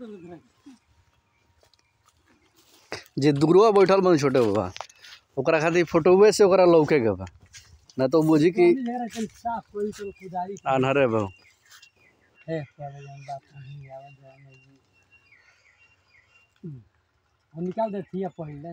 जे दुगरुआ बैठल बन छोटे बाबा ओकरा खातिर फोटोवे से ओकरा लौके के बा ना तो बुझी कि आन्हरे बा निकाल देती है पहले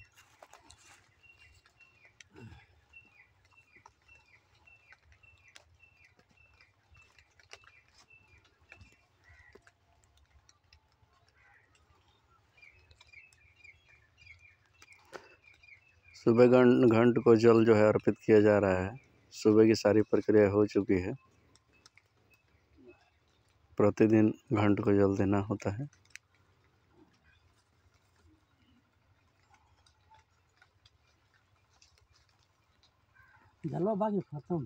सुबह घंट को जल जो है अर्पित किया जा रहा है। सुबह की सारी प्रक्रिया हो चुकी है। प्रतिदिन घंट को जल देना होता है। जलवा बाकी खत्म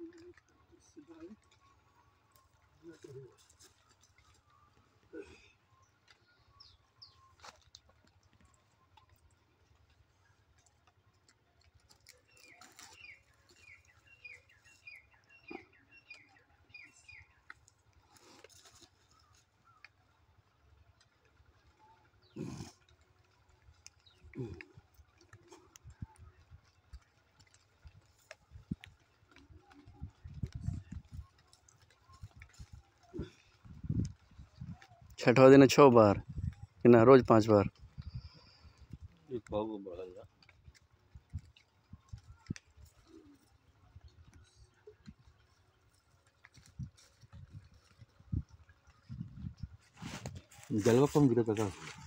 छठवा दिन 6 बार कि ना रोज 5 बार जलवा कम गिरा था।